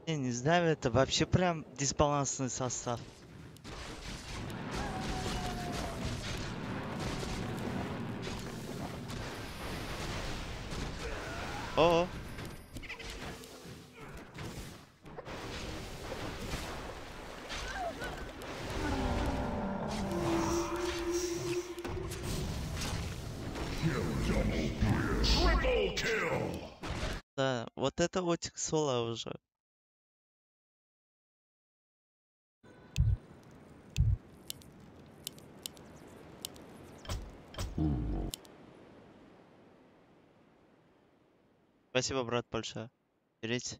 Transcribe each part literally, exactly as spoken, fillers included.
Я не знаю, это вообще прям дисбалансный состав. О, Triple kill! да, вот это вот соло уже. Спасибо, брат, большое. Берите.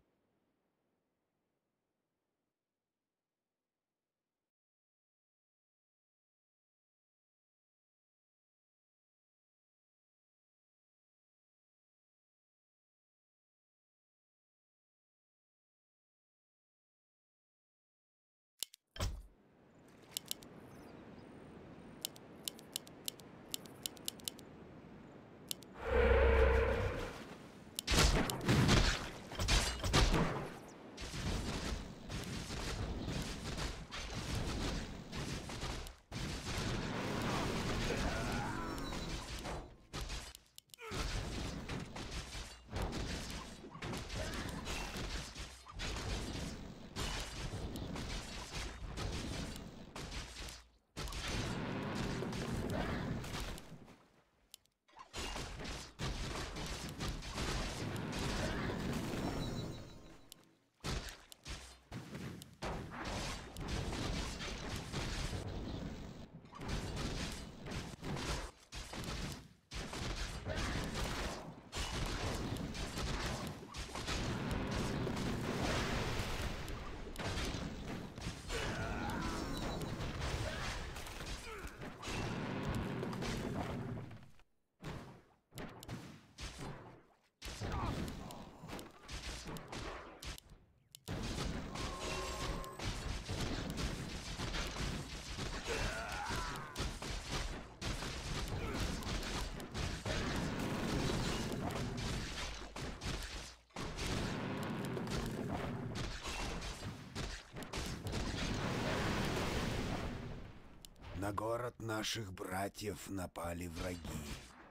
На город наших братьев напали враги.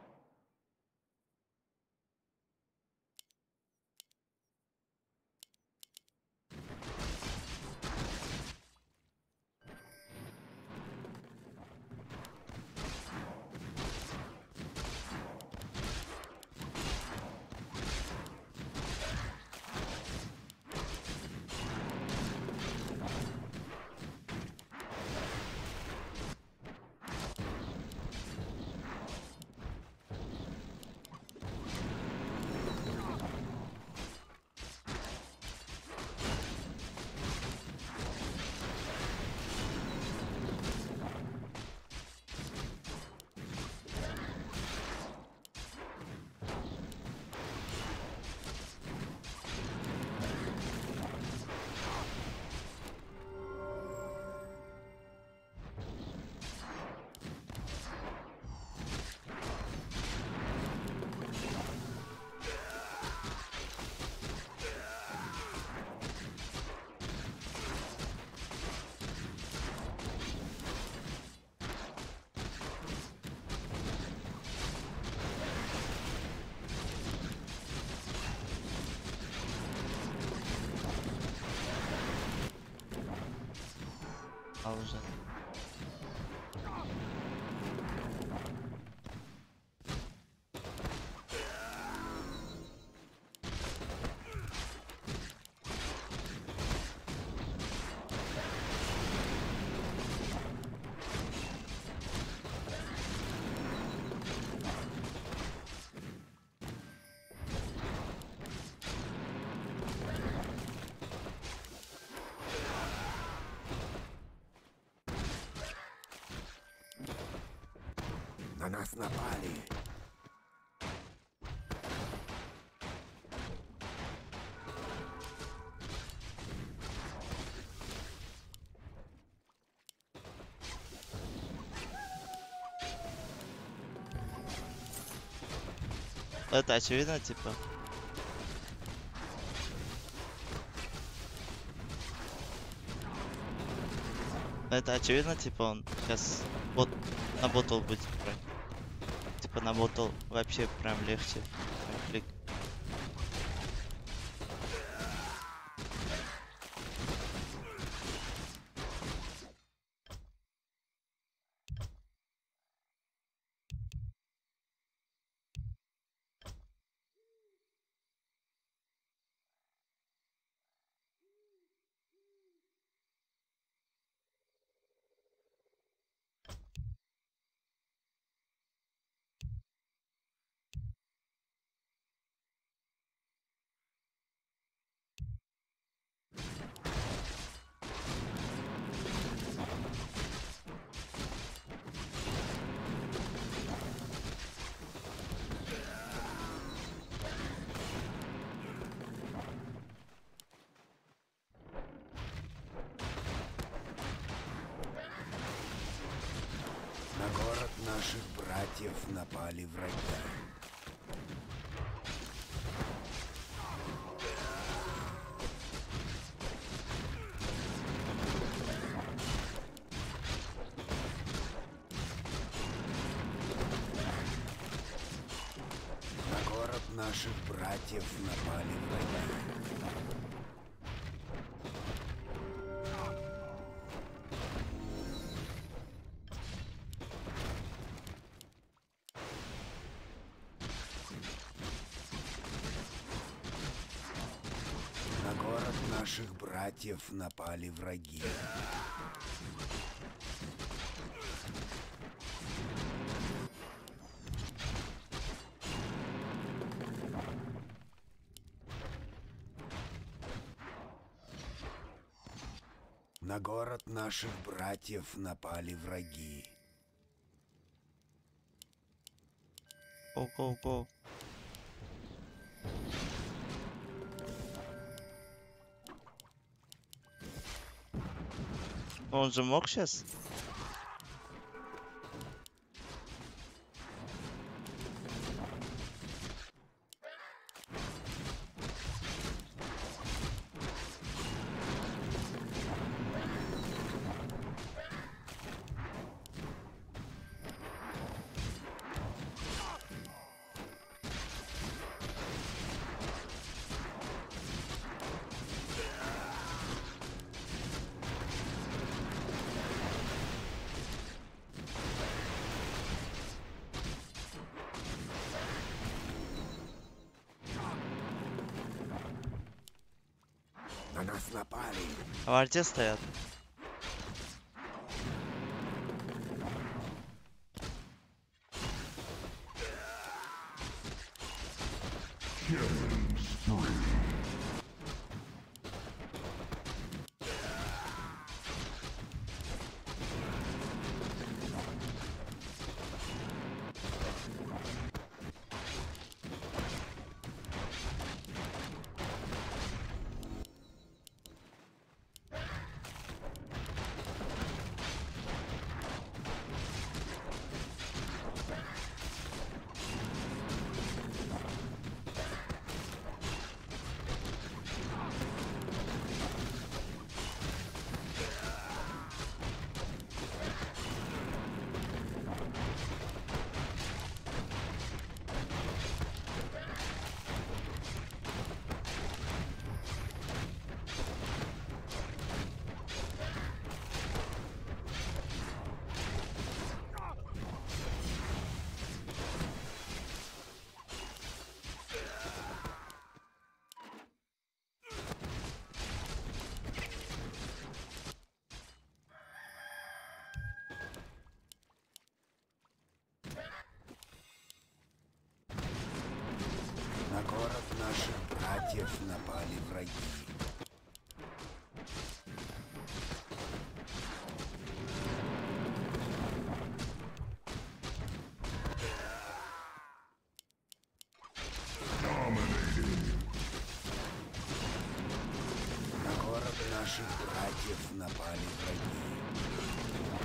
А уже. На нас напали. Это очевидно, типа. Но это очевидно, типа он сейчас вот на ботл будет брать. Типа на ботл вообще прям легче. Прям клик. На город наших братьев напали враги. На город наших братьев напали враги. На город наших братьев напали враги. На город наших братьев напали враги. Go, go, go. Он же мог сейчас? На нас напали. А в арте стоят. Killing spree. На город наших братьев напали враги. Dominating. На город наших братьев напали враги.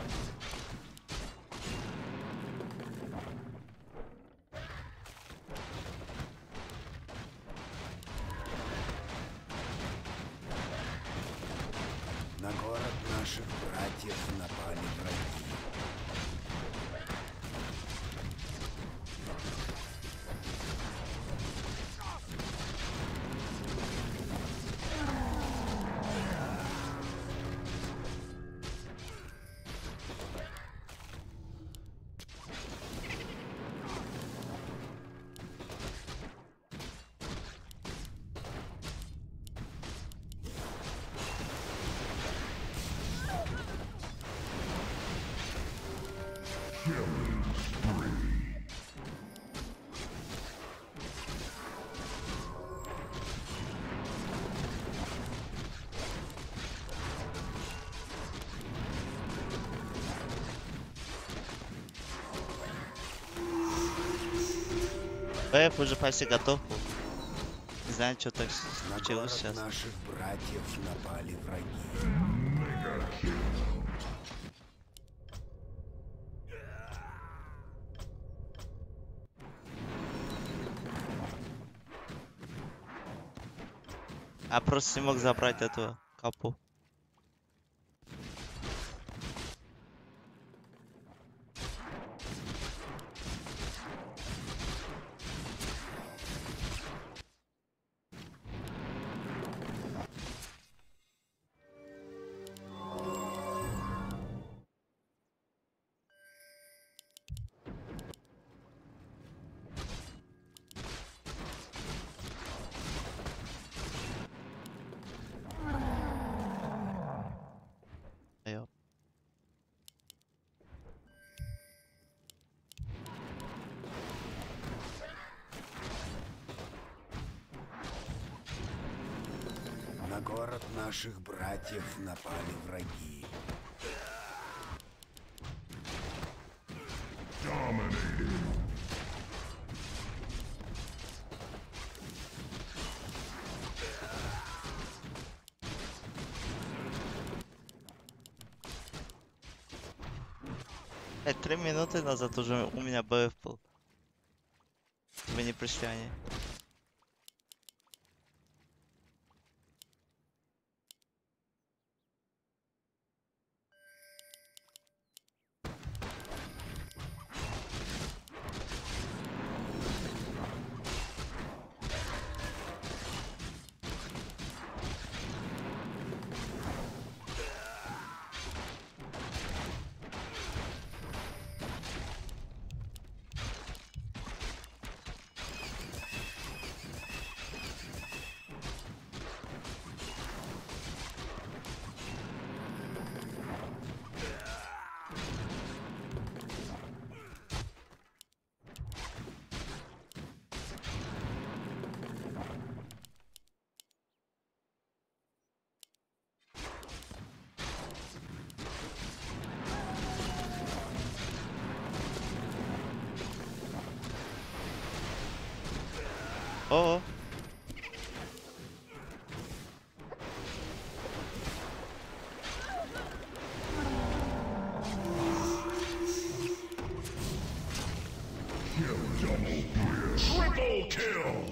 На город наших братьев напали Killing spree. БФ уже почти готов был. Не знаю, что так На случилось город сейчас. наших братьев напали враги. Mega kill. А просто не мог забрать эту капу. Ёп. На город наших братьев напали враги. Dominating. Э, три минуты назад уже у меня БФ был. Вы не пришли они. О, Kill double kill. Triple kill.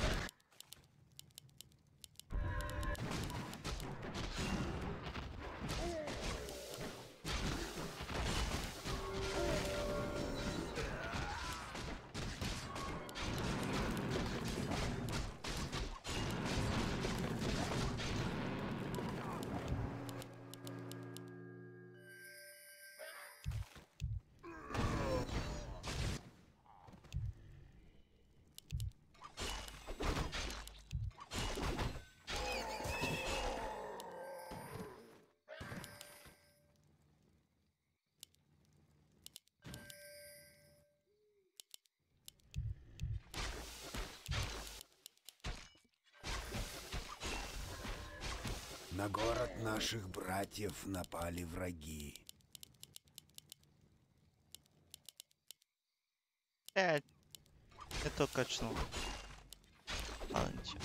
На город наших братьев напали враги. блядь. Я только качнул. Ладно, ничего.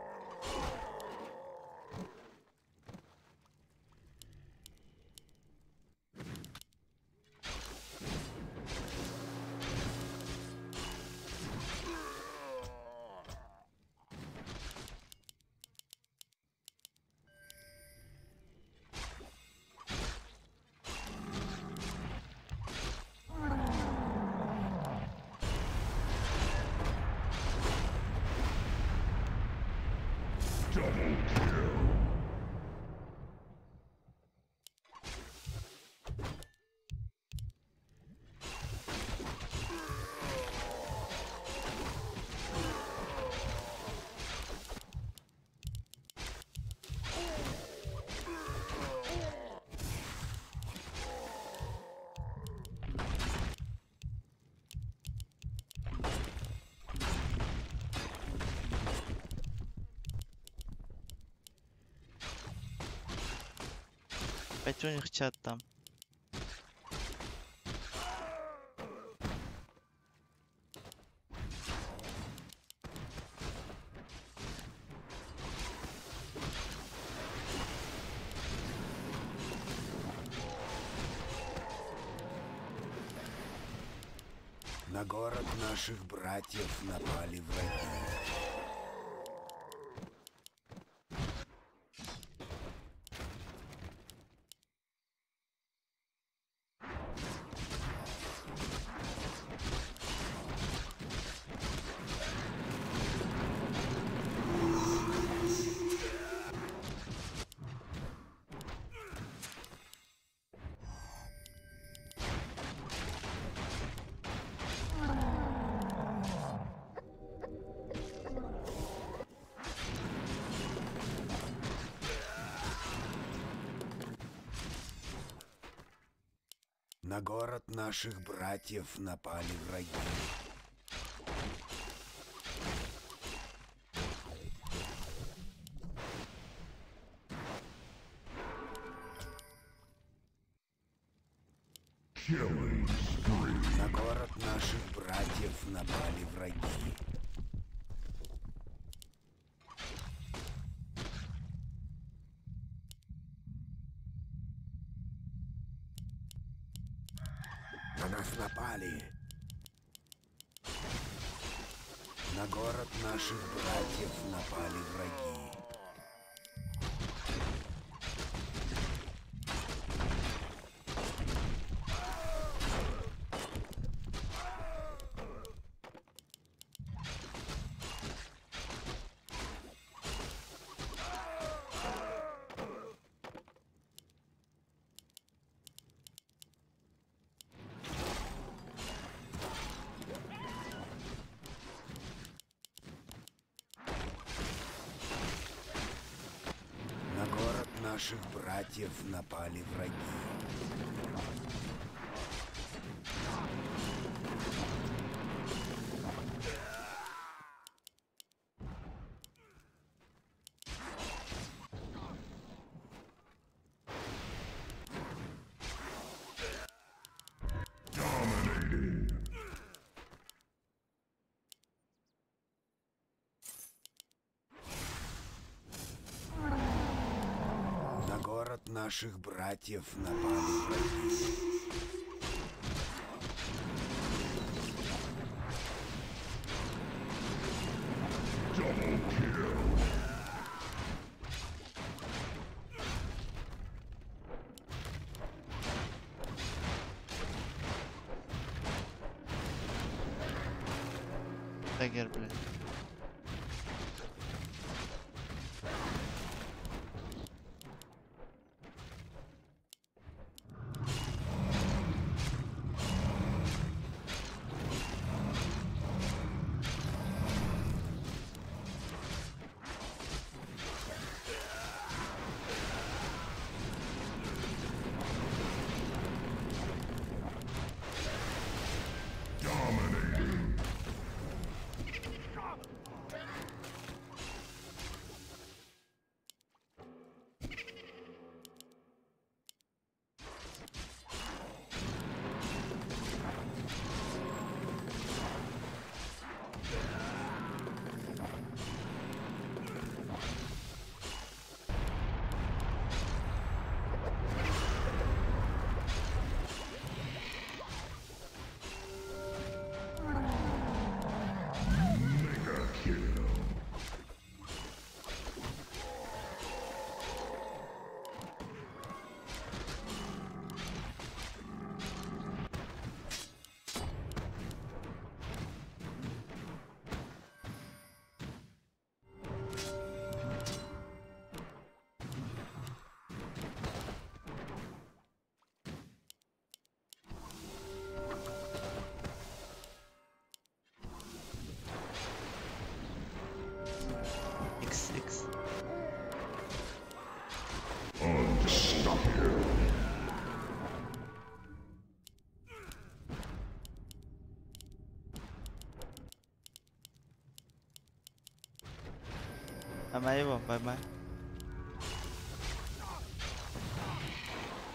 Double kill. Опять у них чат там. На город наших братьев напали враги. На город наших братьев напали враги. Killing spree. На город наших братьев напали враги. На нас напали. На город наших братьев напали враги. На город наших братьев напали враги. Dominating. На город наших братьев напали враги. Double kill. Дагер, блин. Dominating. Mega kill. Икс, икс. Unstoppable. Поймай его, поймай.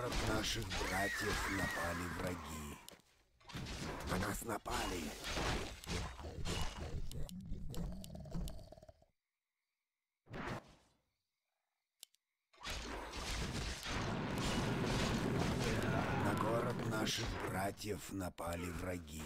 город наших братьев напали враги. На нас напали. На город наших братьев напали враги.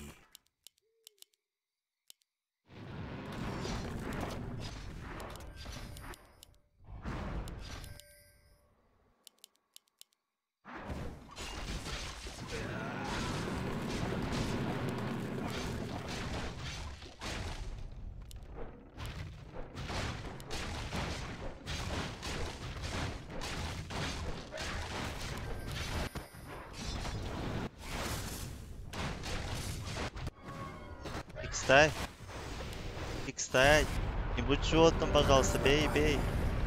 Икстай. Икстай. Не будь животным, пожалуйста, бей, бей.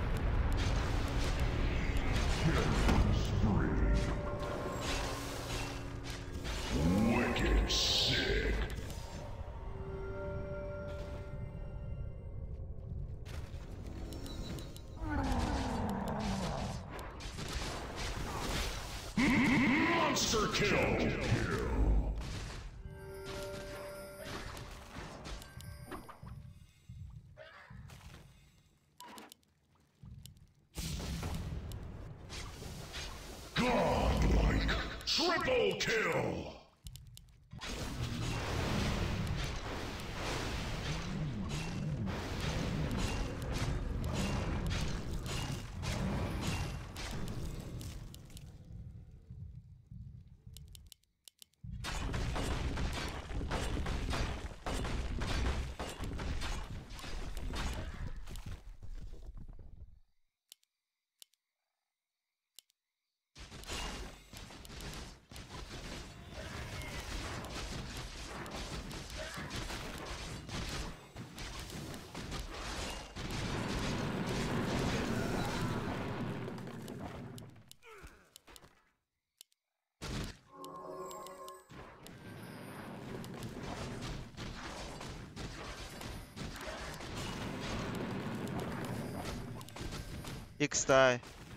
Wicked sick. Monster kill. Godlike triple kill. Икстай.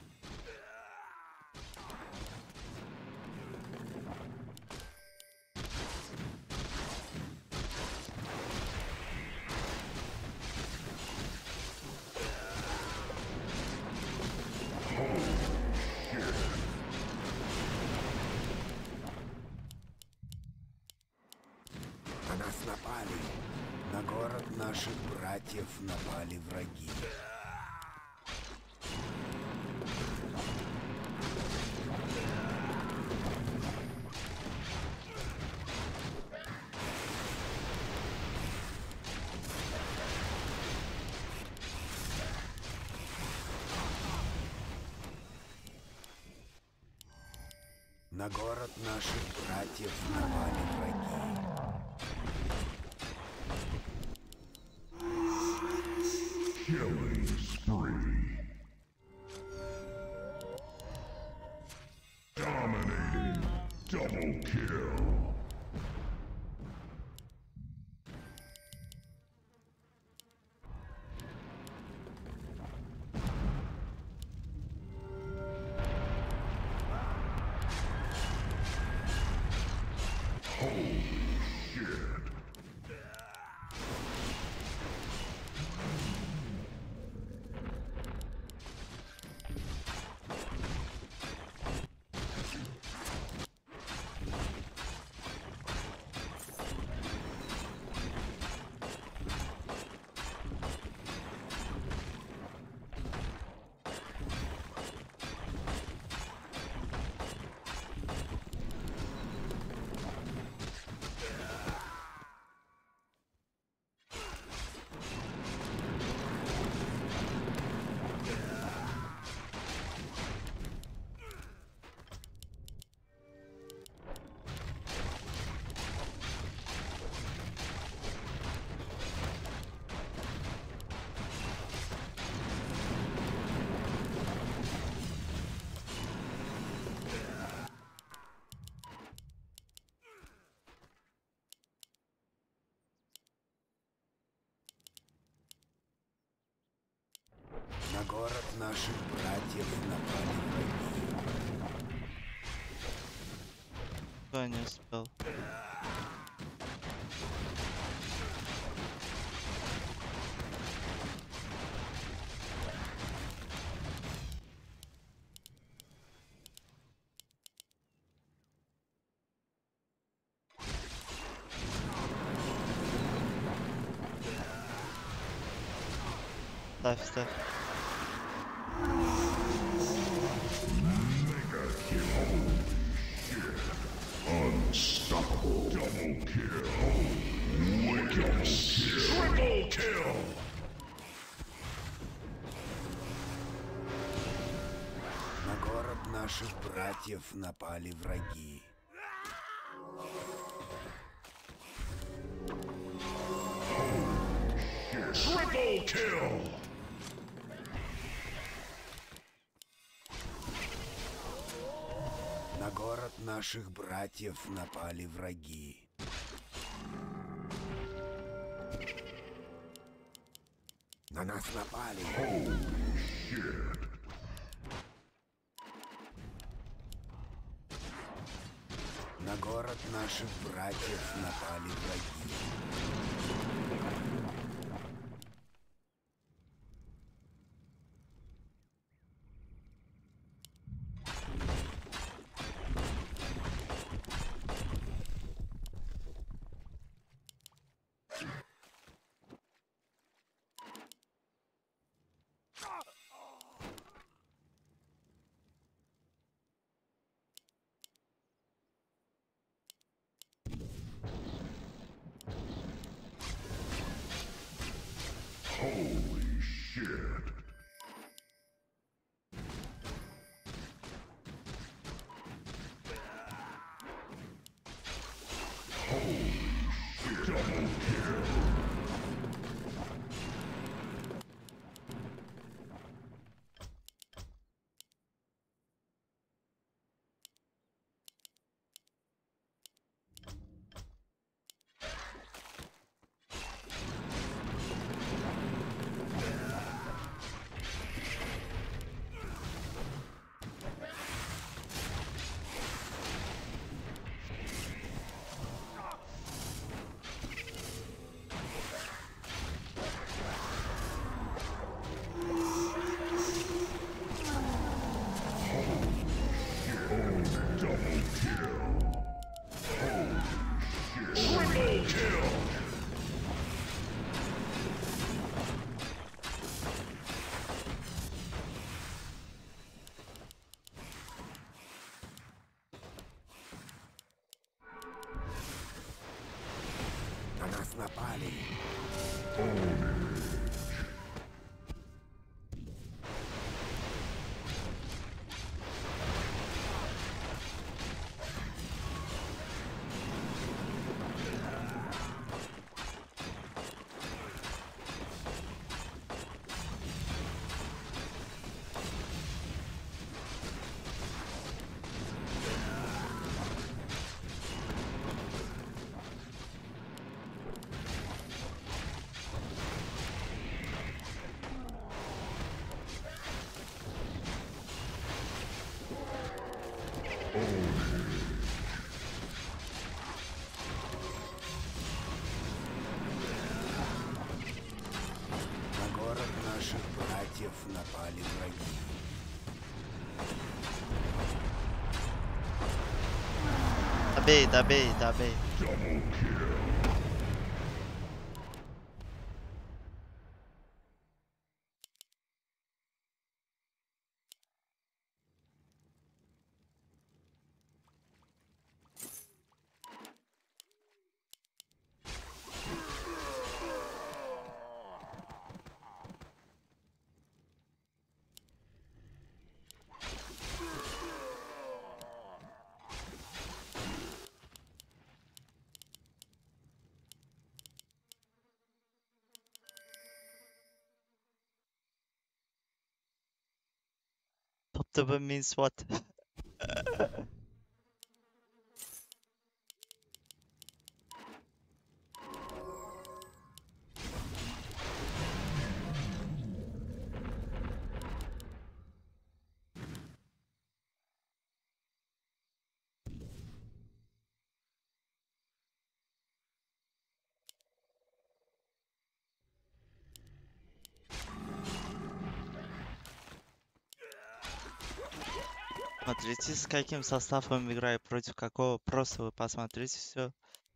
На нас напали. На город наших братьев напали враги. На город наших братьев напали враги. Killing spree. Dominating. Double kill. Holy shit. На город наших братьев напали враги. Что я не успел? Ставь, ставь. Unstoppable. Double kill. Wicked kill. Triple kill. На город наших братьев напали враги. Triple kill. На город наших братьев напали враги. На нас напали. Holy shit. На город наших братьев напали враги. Holy shit. Holy shit. Double kill. Double kill. Holy shit. Triple kill. На нас напали. На город наших братьев напали враги. Добей, добей, добей. Double kill. Top table means what? Смотрите, с каким составом играю, против какого. Просто вы посмотрите все.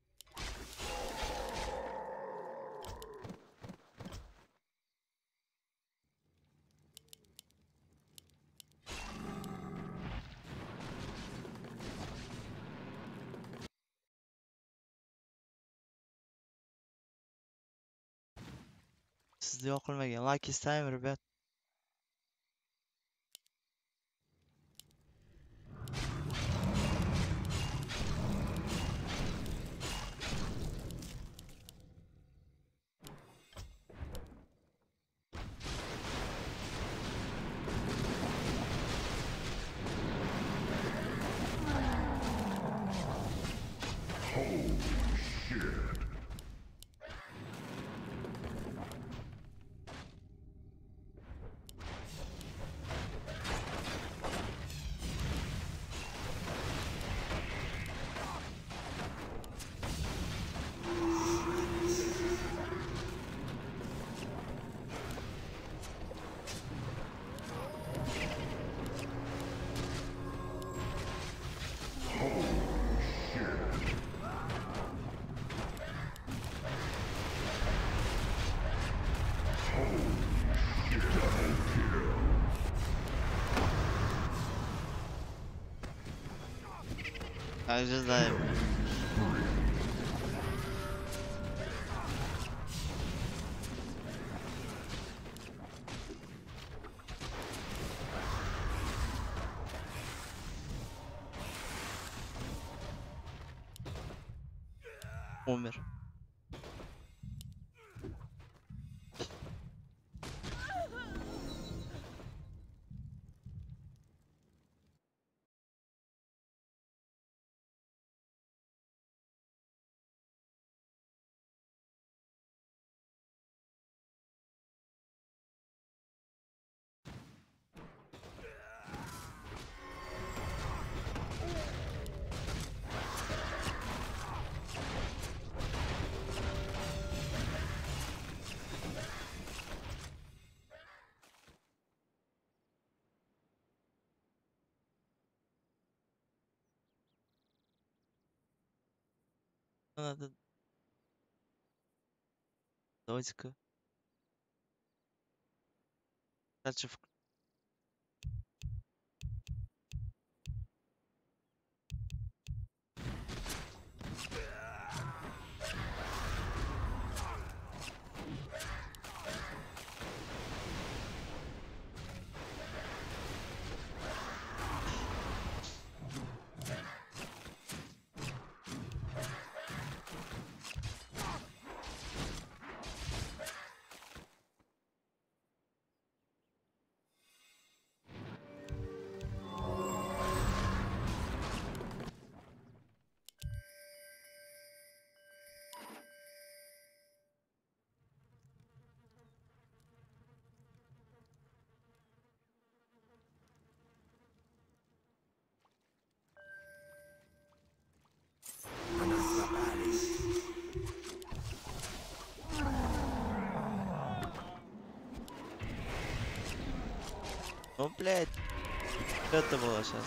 Sizda yoqilmagan like istaymi, rебят? Holy shit. Holy shit. Holy shit. Double kill. I just like умер. Надо додика. Дальше в... На нас напали. Ну, блядь. Это было сейчас.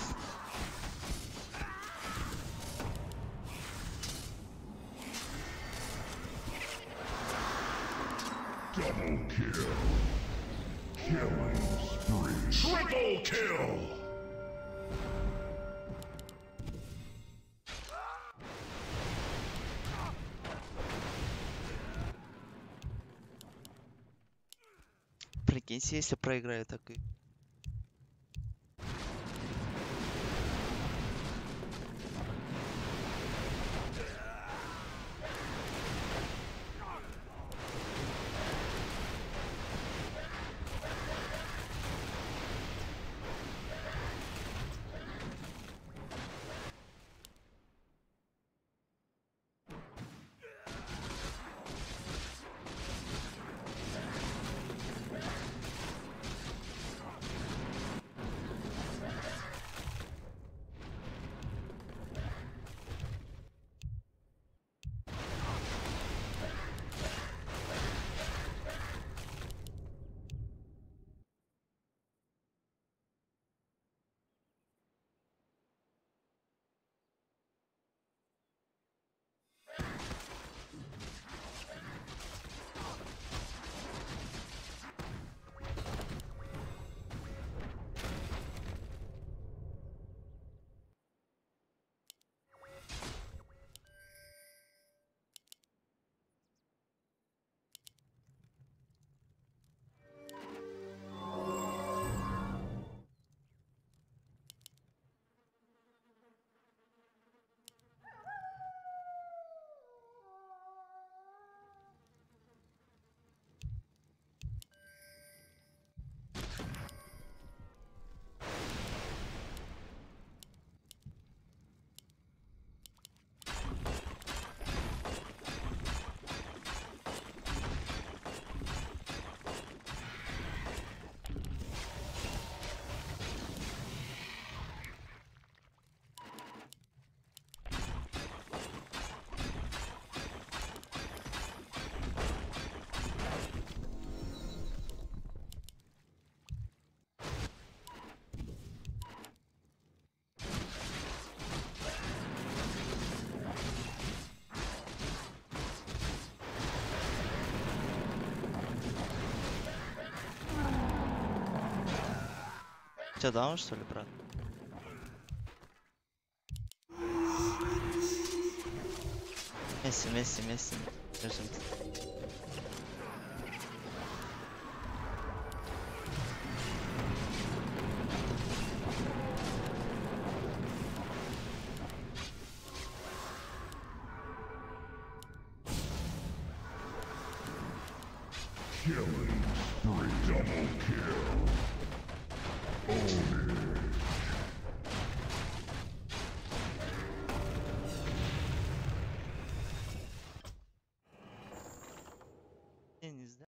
Double kill. Killing spree. Triple kill. Прикиньте, если проиграю такой. тебя даун, что ли, брат? Месси, Месси, Месси. Держим. Killing spree. Double kill. Own it.